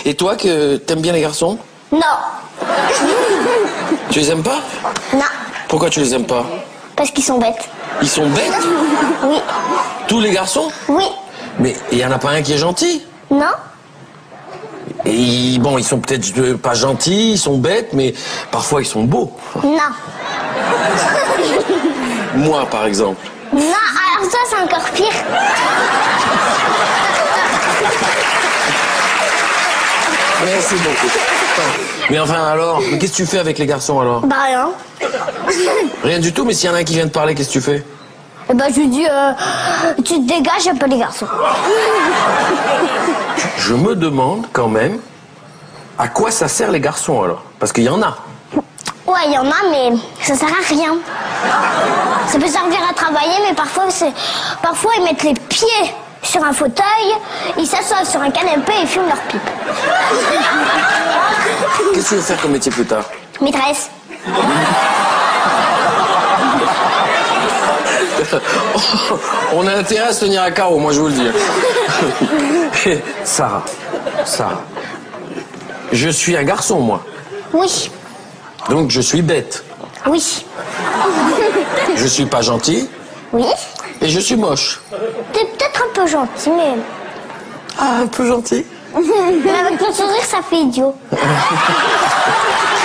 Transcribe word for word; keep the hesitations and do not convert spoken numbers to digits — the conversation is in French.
Et toi, que t'aimes bien les garçons? Non. Tu les aimes pas? Non. Pourquoi tu les aimes pas? Parce qu'ils sont bêtes. Ils sont bêtes? Oui. Tous les garçons? Oui. Mais il y en a pas un qui est gentil? Non. Et ils- bon, ils sont peut-être euh, pas gentils, ils sont bêtes, mais parfois ils sont beaux. Non. Moi, par exemple. Non, alors ça, c'est encore pire. Merci beaucoup. Mais enfin alors, mais qu'est-ce que tu fais avec les garçons alors? Bah rien. Rien du tout, mais s'il y en a un qui vient te parler, qu'est-ce que tu fais? Et bah je lui dis, euh, tu te dégages, j'aime pas les garçons. Je me demande quand même à quoi ça sert les garçons alors? Parce qu'il y en a. Ouais, il y en a, mais ça sert à rien. Ça peut servir à travailler, mais parfois, c'est... parfois ils mettent les pieds sur un fauteuil, ils s'assoient sur un canapé et fument leur pipe. Qu'est-ce que tu veux faire comme métier plus tard? Maîtresse. On a intérêt à se tenir à carreau, moi je vous le dis. Sarah, Sarah, je suis un garçon, moi. Oui. Donc je suis bête. Oui. Je suis pas gentil Oui. et je suis moche. T'es peut-être un peu gentil, mais... Ah, un peu gentil? mais avec ton sourire, ça fait idiot.